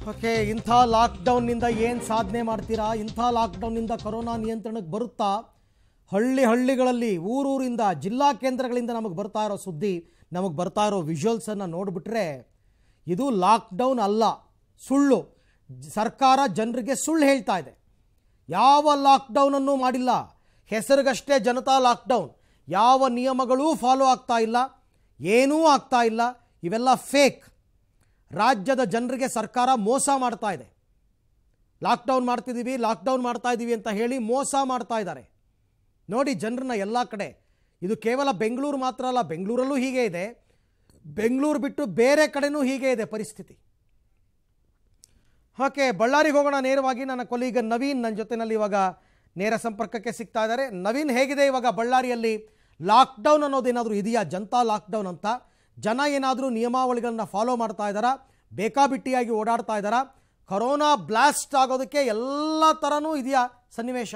Okay, ಇಂಥ ಲಾಕ್ಡೌನ್ನಿಂದ ಏನು ಸಾಧನೆ ಮಾಡ್ತೀರಾ? ಇಂಥ ಲಾಕ್ಡೌನ್ನಿಂದ ಕೊರೋನಾ ನಿಯಂತ್ರಣಕ್ಕೆ ಬರುತ್ತಾ? ಹಳ್ಳಿಗಳಲ್ಲಿ ಊರೂರಿಂದ ಜಿಲ್ಲಾ ಕೇಂದ್ರಗಳಿಂದ ನಮಗೆ ಬರ್ತಾ ಇರೋ ಸುದ್ದಿ, ನಮಗೆ ಬರ್ತಾ ಇರೋ ವಿಜುವಲ್ಸನ್ನು ನೋಡಿಬಿಟ್ರೆ ಇದು ಲಾಕ್ಡೌನ್ ಅಲ್ಲ, ಸುಳ್ಳು. ಸರ್ಕಾರ ಜನರಿಗೆ ಸುಳ್ಳು ಹೇಳ್ತಾ ಇದೆ. ಯಾವ ಲಾಕ್ಡೌನನ್ನು ಮಾಡಿಲ್ಲ, ಹೆಸರಿಗಷ್ಟೇ ಜನತಾ ಲಾಕ್ಡೌನ್. ಯಾವ ನಿಯಮಗಳೂ ಫಾಲೋ ಆಗ್ತಾ ಇಲ್ಲ, ಏನೂ ಆಗ್ತಾ ಇಲ್ಲ. ಇವೆಲ್ಲ ಫೇಕ್. ರಾಜ್ಯದ ಜನರಿಗೆ ಸರ್ಕಾರ ಮೋಸ ಮಾಡ್ತಾ ಇದೆ. ಲಾಕ್ಡೌನ್ ಮಾಡ್ತಾ ಇದ್ದೀವಿ ಅಂತ ಹೇಳಿ ಮೋಸ ಮಾಡ್ತಾ ಇದ್ದಾರೆ. ನೋಡಿ ಜನರನ್ನ ಎಲ್ಲ ಕಡೆ. ಇದು ಕೇವಲ ಬೆಂಗಳೂರು ಮಾತ್ರ ಅಲ್ಲ, ಬೆಂಗಳೂರಲ್ಲೂ ಹೀಗೆ ಇದೆ, ಬೆಂಗಳೂರು ಬಿಟ್ಟು ಬೇರೆ ಕಡೆನೂ ಹೀಗೆ ಇದೆ ಪರಿಸ್ಥಿತಿ. ಓಕೆ, ಬಳ್ಳಾರಿಗೆ ಹೋಗೋಣ ನೇರವಾಗಿ. ನನ್ನ ಕೊಲೀಗ ನವೀನ್ ನನ್ನ ಜೊತೆನಲ್ಲಿ ಇವಾಗ ನೇರ ಸಂಪರ್ಕಕ್ಕೆ ಸಿಗ್ತಾ ಇದ್ದಾರೆ. ನವೀನ್, ಹೇಗಿದೆ ಇವಾಗ ಬಳ್ಳಾರಿಯಲ್ಲಿ? ಲಾಕ್ಡೌನ್ ಅನ್ನೋದೇನಾದರೂ ಇದೆಯಾ, ಜನತಾ ಲಾಕ್ಡೌನ್ ಅಂತ? ಜನ ಏನಾದರೂ ನಿಯಮಾವಳಿಗಳನ್ನು ಫಾಲೋ ಮಾಡ್ತಾ ಇದ್ದಾರಾ? ಬೇಕಾಬಿಟ್ಟಿಯಾಗಿ ಓಡಾಡ್ತಾ ಇದ್ದಾರಾ? ಕೊರೋನಾ ಬ್ಲಾಸ್ಟ್ ಆಗೋದಕ್ಕೆ ಎಲ್ಲ ಥರನೂ ಇದೆಯಾ ಸನ್ನಿವೇಶ?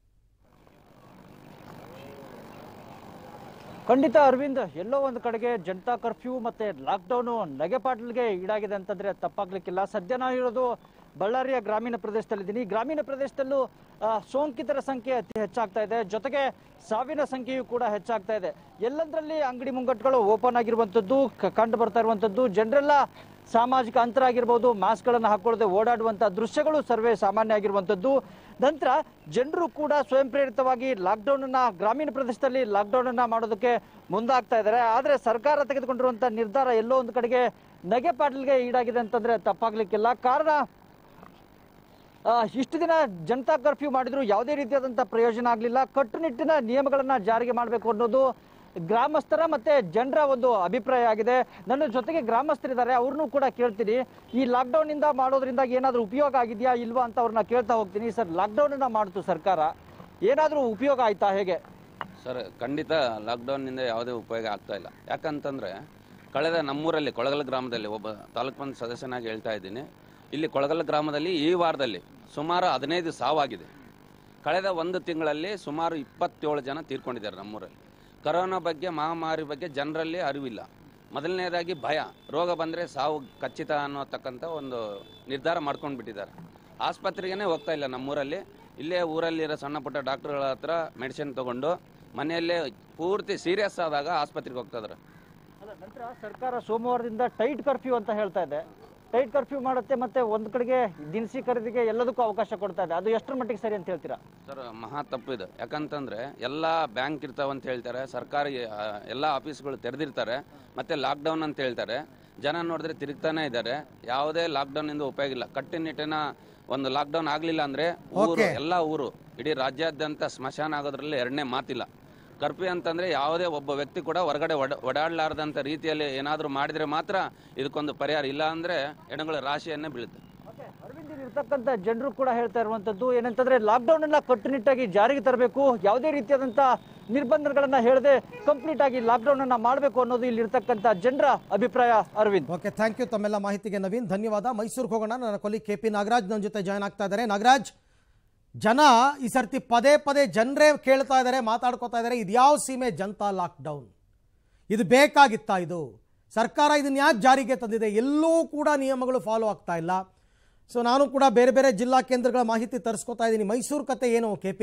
ಖಂಡಿತ ಅರವಿಂದ್, ಎಲ್ಲೋ ಒಂದು ಕಡೆಗೆ ಜನತಾ ಕರ್ಫ್ಯೂ ಮತ್ತೆ ಲಾಕ್ಡೌನ್ ನಗೆಪಾಟಲ್ಗೆ ಈಡಾಗಿದೆ ಅಂತಂದ್ರೆ ತಪ್ಪಾಗ್ಲಿಕ್ಕಿಲ್ಲ. ಸದ್ಯ ನಾವು ಇರೋದು ಬಳ್ಳಾರಿಯ ಗ್ರಾಮೀಣ ಪ್ರದೇಶದಲ್ಲಿದ್ದೀನಿ. ಗ್ರಾಮೀಣ ಪ್ರದೇಶದಲ್ಲೂ ಸೋಂಕಿತರ ಸಂಖ್ಯೆ ಅತಿ ಹೆಚ್ಚಾಗ್ತಾ ಇದೆ, ಜೊತೆಗೆ ಸಾವಿನ ಸಂಖ್ಯೆಯೂ ಕೂಡ ಹೆಚ್ಚಾಗ್ತಾ ಇದೆ. ಎಲ್ಲಂದ್ರಲ್ಲಿ ಅಂಗಡಿ ಮುಂಗಟ್ಟುಗಳು ಓಪನ್ ಆಗಿರುವಂಥದ್ದು ಕಂಡು ಬರ್ತಾ ಇರುವಂಥದ್ದು. ಜನರೆಲ್ಲ ಸಾಮಾಜಿಕ ಅಂತರ ಆಗಿರ್ಬೋದು, ಮಾಸ್ಕ್ಗಳನ್ನು ಹಾಕೊಳ್ಳದೆ ಓಡಾಡುವಂಥ ದೃಶ್ಯಗಳು ಸರ್ವೇ ಸಾಮಾನ್ಯ ಆಗಿರುವಂಥದ್ದು. ನಂತರ ಜನರು ಕೂಡ ಸ್ವಯಂ ಪ್ರೇರಿತವಾಗಿ ಲಾಕ್ಡೌನ್ ಗ್ರಾಮೀಣ ಪ್ರದೇಶದಲ್ಲಿ ಲಾಕ್ಡೌನ್ ಮಾಡೋದಕ್ಕೆ ಮುಂದಾಗ್ತಾ ಇದ್ದಾರೆ. ಆದರೆ ಸರ್ಕಾರ ತೆಗೆದುಕೊಂಡಿರುವಂಥ ನಿರ್ಧಾರ ಎಲ್ಲೋ ಒಂದು ಕಡೆಗೆ ನಗೆಪಾಟಲ್ಗೆ ಈಡಾಗಿದೆ ಅಂತಂದ್ರೆ ತಪ್ಪಾಗ್ಲಿಕ್ಕಿಲ್ಲ. ಕಾರಣ, ಇಷ್ಟು ದಿನ ಜನತಾ ಕರ್ಫ್ಯೂ ಮಾಡಿದ್ರು ಯಾವುದೇ ರೀತಿಯಾದಂಥ ಪ್ರಯೋಜನ ಆಗಲಿಲ್ಲ. ಕಟ್ಟುನಿಟ್ಟಿನ ನಿಯಮಗಳನ್ನ ಜಾರಿಗೆ ಮಾಡಬೇಕು ಅನ್ನೋದು ಗ್ರಾಮಸ್ಥರ ಮತ್ತೆ ಜನರ ಒಂದು ಅಭಿಪ್ರಾಯ ಆಗಿದೆ. ನನ್ನ ಜೊತೆಗೆ ಗ್ರಾಮಸ್ಥರಿದ್ದಾರೆ, ಅವ್ರನ್ನೂ ಕೂಡ ಕೇಳ್ತೀನಿ. ಈ ಲಾಕ್ಡೌನ್ ಇಂದ ಮಾಡೋದ್ರಿಂದ ಏನಾದರೂ ಉಪಯೋಗ ಆಗಿದೆಯಾ ಇಲ್ವಾ ಅಂತ ಅವ್ರನ್ನ ಕೇಳ್ತಾ ಹೋಗ್ತೀನಿ. ಸರ್, ಲಾಕ್ಡೌನ್ ಮಾಡ್ತು ಸರ್ಕಾರ, ಏನಾದರೂ ಉಪಯೋಗ ಆಯ್ತಾ, ಹೇಗೆ? ಸರ್, ಖಂಡಿತ ಲಾಕ್ಡೌನ್ನಿಂದ ಯಾವುದೇ ಉಪಯೋಗ ಆಗ್ತಾ ಇಲ್ಲ. ಯಾಕಂತಂದರೆ ಕಳೆದ ನಮ್ಮೂರಲ್ಲಿ ಕೊಳಗಲ್ ಗ್ರಾಮದಲ್ಲಿ ಒಬ್ಬ ತಾಲೂಕು ಪಂಚಾಯತ್ ಸದಸ್ಯನಾಗಿ ಹೇಳ್ತಾ ಇದ್ದೀನಿ. ಇಲ್ಲಿ ಕೊಳಗಲ್ ಗ್ರಾಮದಲ್ಲಿ ಈ ವಾರದಲ್ಲಿ ಸುಮಾರು 15 ಸಾವಾಗಿದೆ. ಕಳೆದ ಒಂದು ತಿಂಗಳಲ್ಲಿ ಸುಮಾರು 27 ಜನ ತೀರ್ಕೊಂಡಿದ್ದಾರೆ ನಮ್ಮೂರಲ್ಲಿ. ಕೊರೋನಾ ಬಗ್ಗೆ, ಮಹಾಮಾರಿ ಬಗ್ಗೆ ಜನರಲ್ಲಿ ಅರಿವಿಲ್ಲ. ಮೊದಲನೇದಾಗಿ ಭಯ, ರೋಗ ಬಂದರೆ ಸಾವು ಖಚಿತ ಅನ್ನೋತಕ್ಕಂಥ ಒಂದು ನಿರ್ಧಾರ ಮಾಡ್ಕೊಂಡು ಬಿಟ್ಟಿದ್ದಾರೆ. ಆಸ್ಪತ್ರೆಗೇ ಹೋಗ್ತಾ ಇಲ್ಲ ನಮ್ಮೂರಲ್ಲಿ. ಇಲ್ಲೇ ಊರಲ್ಲಿರೋ ಸಣ್ಣ ಪುಟ್ಟ ಡಾಕ್ಟರ್ಗಳ ಹತ್ರ ಮೆಡಿಸಿನ್ ತೊಗೊಂಡು ಮನೆಯಲ್ಲೇ ಪೂರ್ತಿ ಸೀರಿಯಸ್ ಆದಾಗ ಆಸ್ಪತ್ರೆಗೆ ಹೋಗ್ತಾ ಇದ್ದಾರೆ. ನಂತರ ಸರ್ಕಾರ ಸೋಮವಾರದಿಂದ ಟೈಟ್ ಕರ್ಫ್ಯೂ ಅಂತ ಹೇಳ್ತಾ ಇದೆ. ಟೈಟ್ ಕರ್ಫ್ಯೂ ಮಾಡುತ್ತೆ, ಮತ್ತೆ ಒಂದು ಕಡೆಗೆ ದಿನಸಿ ಖರೀದಿಗೆ ಎಲ್ಲದಕ್ಕೂ ಅವಕಾಶ ಕೊಡ್ತಾ ಇದೆ. ಅದು ಎಷ್ಟರ ಮಟ್ಟಿಗೆ ಸರಿ ಅಂತ ಹೇಳ್ತೀರಾ? ಸರ್, ಮಹಾ ತಪ್ಪಿದೆ. ಯಾಕಂತಂದರೆ ಎಲ್ಲ ಬ್ಯಾಂಕ್ ಇರ್ತಾವಂತ ಹೇಳ್ತಾರೆ, ಸರ್ಕಾರಿ ಎಲ್ಲ ಆಫೀಸ್ಗಳು ತೆರೆದಿರ್ತಾರೆ, ಮತ್ತು ಲಾಕ್ಡೌನ್ ಅಂತ ಹೇಳ್ತಾರೆ. ಜನ ನೋಡಿದ್ರೆ ತಿರುಗ್ತಾನೆ ಇದ್ದಾರೆ. ಯಾವುದೇ ಲಾಕ್ಡೌನಿಂದ ಉಪಯೋಗ ಇಲ್ಲ. ಕಟ್ಟುನಿಟ್ಟಿನ ಒಂದು ಲಾಕ್ಡೌನ್ ಆಗಲಿಲ್ಲ ಅಂದರೆ ಎಲ್ಲ ಊರು ಇಡೀ ರಾಜ್ಯಾದ್ಯಂತ ಸ್ಮಶಾನ ಆಗೋದ್ರಲ್ಲಿ ಎರಡನೇ ಮಾತಿಲ್ಲ. ಕರ್ಫ್ಯೂ ಅಂತಂದರೆ ಯಾವುದೇ ಒಬ್ಬ ವ್ಯಕ್ತಿ ಕೂಡ ಹೊರಗಡೆ ಓಡಾಡಲಾರ್ದಂಥ ರೀತಿಯಲ್ಲಿ ಏನಾದರೂ ಮಾಡಿದರೆ ಮಾತ್ರ ಇದಕ್ಕೊಂದು ಪರಿಹಾರ. ಇಲ್ಲ ಅಂದರೆ ಹೆಣಗಳ ರಾಶಿಯನ್ನೇ ಬೀಳುತ್ತೆ. ಅರವಿಂದ್, ಇರ್ತಕ್ಕಂಥ ಜನರು ಕೂಡ ಹೇಳ್ತಾ ಇರುವಂಥದ್ದು ಏನಂತಂದ್ರೆ ಲಾಕ್ಡೌನ್ ಅನ್ನ ಕಟ್ಟುನಿಟ್ಟಾಗಿ ಜಾರಿಗೆ ತರಬೇಕು, ಯಾವುದೇ ರೀತಿಯಾದಂಥ ನಿರ್ಬಂಧಗಳನ್ನ ಹೇಳದೆ ಕಂಪ್ಲೀಟ್ ಆಗಿ ಲಾಕ್ಡೌನ್ ಅನ್ನ ಮಾಡಬೇಕು ಅನ್ನೋದು ಇಲ್ಲಿರ್ತಕ್ಕಂಥ ಜನರ ಅಭಿಪ್ರಾಯ. ಅರವಿಂದ್, ಓಕೆ, ಥ್ಯಾಂಕ್ ಯು ತಮ್ಮೆಲ್ಲ ಮಾಹಿತಿಗೆ ನವೀನ್, ಧನ್ಯವಾದ. ಮೈಸೂರಿಗೆ ಹೋಗೋಣ. ನನ್ನ ಕೊಲಿ KP ನಾಗರಾಜ್ ನನ್ನ ಜೊತೆ ಜಾಯ್ನ್ ಆಗ್ತಾ ಇದ್ದಾರೆ. ನಾಗರಾಜ್, ಜನ ಈ ಸರ್ತಿ ಪದೇ ಪದೇ ಜನರೇ ಕೇಳ್ತಾ ಇದ್ದಾರೆ, ಮಾತಾಡ್ಕೋತಾ ಇದ್ದಾರೆ, ಇದು ಯಾವ ಸೀಮೆ ಜನತಾ ಲಾಕ್ಡೌನ್? ಇದು ಬೇಕಾಗಿತ್ತಾ? ಇದು ಸರ್ಕಾರ ಇದನ್ನ ಯಾಕೆ ಜಾರಿಗೆ ತಂದಿದೆ? ಎಲ್ಲೂ ಕೂಡ ನಿಯಮಗಳು ಫಾಲೋ ಆಗ್ತಾ ಇಲ್ಲ. ಸೊ ನಾನು ಕೂಡ ಬೇರೆ ಬೇರೆ ಜಿಲ್ಲಾ ಕೇಂದ್ರಗಳ ಮಾಹಿತಿ ತರಿಸ್ಕೊತಾ ಇದ್ದೀನಿ. ಮೈಸೂರು ಕತೆ ಏನು KP?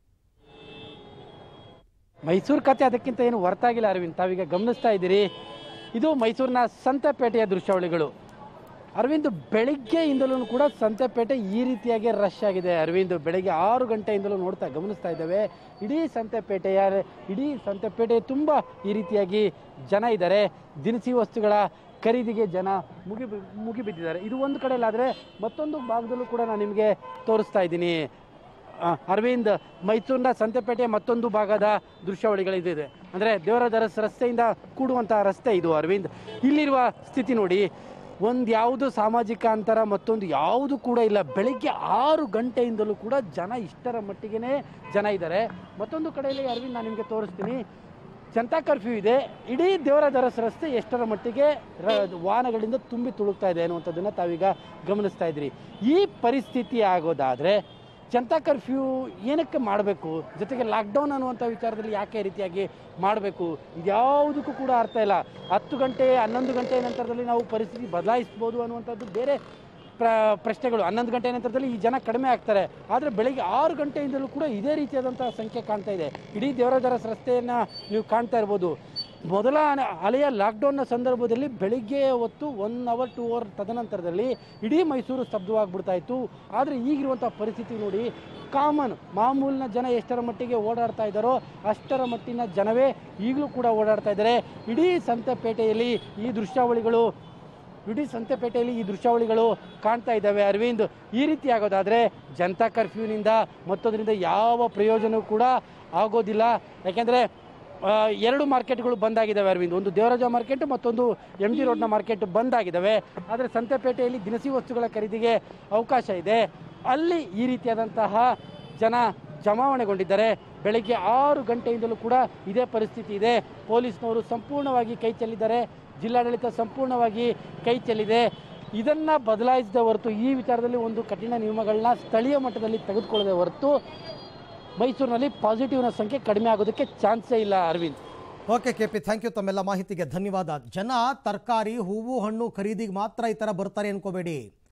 ಮೈಸೂರು ಕತೆ ಅದಕ್ಕಿಂತ ಏನು ಹೊರತಾಗಿಲ್ಲ ಅರವಿಂದ್. ತಾವೀಗ ಗಮನಿಸ್ತಾ ಇದ್ದೀರಿ, ಇದು ಮೈಸೂರಿನ ಸಂತೆಪೇಟೆಯ ದೃಶ್ಯಾವಳಿಗಳು. ಅರವಿಂದ್, ಬೆಳಿಗ್ಗೆಯಿಂದಲೂ ಕೂಡ ಸಂತೆಪೇಟೆ ಈ ರೀತಿಯಾಗಿ ರಶ್ ಆಗಿದೆ. ಅರವಿಂದ್, ಬೆಳಗ್ಗೆ 6 ಗಂಟೆಯಿಂದಲೂ ಗಮನಿಸ್ತಾ ಇದ್ದೇವೆ. ಇಡೀ ಸಂತೆಪೇಟೆ ತುಂಬ ಈ ರೀತಿಯಾಗಿ ಜನ ಇದ್ದಾರೆ. ದಿನಸಿ ವಸ್ತುಗಳ ಖರೀದಿಗೆ ಜನ ಮುಗಿಬಿದ್ದಿದ್ದಾರೆ. ಇದು ಒಂದು ಕಡೆಯಲ್ಲಾದರೆ ಮತ್ತೊಂದು ಭಾಗದಲ್ಲೂ ಕೂಡ ನಾನು ನಿಮಗೆ ತೋರಿಸ್ತಾ ಇದ್ದೀನಿ. ಅರವಿಂದ್, ಮೈಸೂರಿನ ಸಂತೆಪೇಟೆಯ ಮತ್ತೊಂದು ಭಾಗದ ದೃಶ್ಯಾವಳಿಗಳಿದೆ. ಅಂದರೆ ದೇವರ ರಸ್ತೆಯಿಂದ ಕೂಡುವಂಥ ರಸ್ತೆ ಇದು. ಅರವಿಂದ್, ಇಲ್ಲಿರುವ ಸ್ಥಿತಿ ನೋಡಿ, ಒಂದು ಯಾವುದು ಸಾಮಾಜಿಕ ಅಂತರ ಮತ್ತೊಂದು ಯಾವುದು ಕೂಡ ಇಲ್ಲ. ಬೆಳಿಗ್ಗೆ 6 ಗಂಟೆಯಿಂದಲೂ ಕೂಡ ಜನ ಇಷ್ಟರ ಮಟ್ಟಿಗೆ ಜನ ಇದ್ದಾರೆ. ಮತ್ತೊಂದು ಕಡೆಯಲ್ಲಿ ಅರವಿಂದ್, ನಾನು ನಿಮಗೆ ತೋರಿಸ್ತೀನಿ, ಜನತಾ ಕರ್ಫ್ಯೂ ಇದೆ. ಇಡೀ ದೇವರ ರಸ್ತೆ ಎಷ್ಟರ ಮಟ್ಟಿಗೆ ವಾಹನಗಳಿಂದ ತುಂಬಿ ತುಳುಕ್ತಾ ಇದೆ ಅನ್ನುವಂಥದ್ದನ್ನು ತಾವೀಗ ಗಮನಿಸ್ತಾ ಇದ್ದೀರಿ. ಈ ಪರಿಸ್ಥಿತಿ ಆಗೋದಾದರೆ ಜನತಾ ಕರ್ಫ್ಯೂ ಏನಕ್ಕೆ ಮಾಡಬೇಕು, ಜೊತೆಗೆ ಲಾಕ್ಡೌನ್ ಅನ್ನುವಂಥ ವಿಚಾರದಲ್ಲಿ ಯಾಕೆ ರೀತಿಯಾಗಿ ಮಾಡಬೇಕು, ಇದ್ಯಾವುದಕ್ಕೂ ಕೂಡ ಅರ್ಥ ಇಲ್ಲ. 10 ಗಂಟೆ 11 ಗಂಟೆ ನಂತರದಲ್ಲಿ ನಾವು ಪರಿಸ್ಥಿತಿ ಬದಲಾಯಿಸ್ಬೋದು ಅನ್ನುವಂಥದ್ದು ಬೇರೆ ಪ್ರಶ್ನೆಗಳು. 11 ಗಂಟೆ ನಂತರದಲ್ಲಿ ಈ ಜನ ಕಡಿಮೆ ಆಗ್ತಾರೆ. ಆದರೆ ಬೆಳಿಗ್ಗೆ 6 ಗಂಟೆಯಿಂದಲೂ ಕೂಡ ಇದೇ ರೀತಿಯಾದಂಥ ಸಂಖ್ಯೆ ಕಾಣ್ತಾ ಇದೆ. ಇಡೀ ದೇವರಾಜ ರಸ್ತೆಯನ್ನು ನೀವು ಕಾಣ್ತಾ ಇರ್ಬೋದು. ಮೊದಲ ಅಲೆಯ ಲಾಕ್ಡೌನ್ನ ಸಂದರ್ಭದಲ್ಲಿ ಬೆಳಿಗ್ಗೆ ಹೊತ್ತು 1 ಅವರ್ 2 ಅವರ್ ತದನಂತರದಲ್ಲಿ ಇಡೀ ಮೈಸೂರು ಸ್ತಬ್ಧವಾಗ್ಬಿಡ್ತಾ ಇತ್ತು. ಆದರೆ ಈಗಿರುವಂಥ ಪರಿಸ್ಥಿತಿ ನೋಡಿ, ಮಾಮೂಲಿನ ಜನ ಎಷ್ಟರ ಮಟ್ಟಿಗೆ ಓಡಾಡ್ತಾ ಇದ್ದಾರೋ ಅಷ್ಟರ ಮಟ್ಟಿನ ಜನವೇ ಈಗಲೂ ಕೂಡ ಓಡಾಡ್ತಾ ಇದ್ದಾರೆ. ಇಡೀ ಸಂತೆಪೇಟೆಯಲ್ಲಿ ಈ ದೃಶ್ಯಾವಳಿಗಳು ಕಾಣ್ತಾ ಇದ್ದಾವೆ. ಅರವಿಂದ್, ಈ ರೀತಿ ಆಗೋದಾದರೆ ಜನತಾ ಕರ್ಫ್ಯೂನಿಂದ ಮತ್ತೊಂದರಿಂದ ಯಾವ ಪ್ರಯೋಜನವೂ ಕೂಡ ಆಗೋದಿಲ್ಲ. ಯಾಕೆಂದರೆ 2 ಮಾರ್ಕೆಟ್ಗಳು ಬಂದಾಗಿದ್ದಾವೆ ಅರವಿಂದ್. ಒಂದು ದೇವರಾಜ ಮಾರ್ಕೆಟ್, ಮತ್ತೊಂದು MG ರೋಡ್ನ ಮಾರ್ಕೆಟ್ ಬಂದಾಗಿದ್ದಾವೆ. ಆದರೆ ಸಂತೆಪೇಟೆಯಲ್ಲಿ ದಿನಸಿ ವಸ್ತುಗಳ ಖರೀದಿಗೆ ಅವಕಾಶ ಇದೆ. ಅಲ್ಲಿ ಈ ರೀತಿಯಾದಂತಹ ಜನ ಜಮಾವಣೆಗೊಂಡಿದ್ದಾರೆ. ಬೆಳಗ್ಗೆ 6 ಗಂಟೆಯಿಂದಲೂ ಕೂಡ ಇದೇ ಪರಿಸ್ಥಿತಿ ಇದೆ. ಪೊಲೀಸ್ನವರು ಸಂಪೂರ್ಣವಾಗಿ ಕೈ ಚೆಲ್ಲಿದ್ದಾರೆ. ಜಿಲ್ಲಾಡಳಿತ ಸಂಪೂರ್ಣವಾಗಿ ಕೈ ಚೆಲ್ಲಿದೆ. ಇದನ್ನು ಬದಲಾಯಿಸದೆ ಹೊರತು, ಈ ವಿಚಾರದಲ್ಲಿ ಒಂದು ಕಠಿಣ ನಿಯಮಗಳನ್ನ ಸ್ಥಳೀಯ ಮಟ್ಟದಲ್ಲಿ ತೆಗೆದುಕೊಳ್ಳದೆ ಹೊರತು ಮೈಸೂರಿನಲ್ಲಿ ಪಾಸಿಟಿವ್ನ ಸಂಖ್ಯೆ ಕಡಿಮೆ ಆಗೋದಕ್ಕೆ ಚಾನ್ಸೇ ಇಲ್ಲ Arvind. Okay KP, thank you. ತಮ್ಮೆಲ್ಲ ಮಾಹಿತಿಗೆ ಧನ್ಯವಾದ. ಜನ ತರಕಾರಿ, ಹೂವು, ಹಣ್ಣು ಖರೀದಿಗೆ ಮಾತ್ರ ಈ ಥರ ಬರ್ತಾರೆ ಅನ್ಕೋಬೇಡಿ.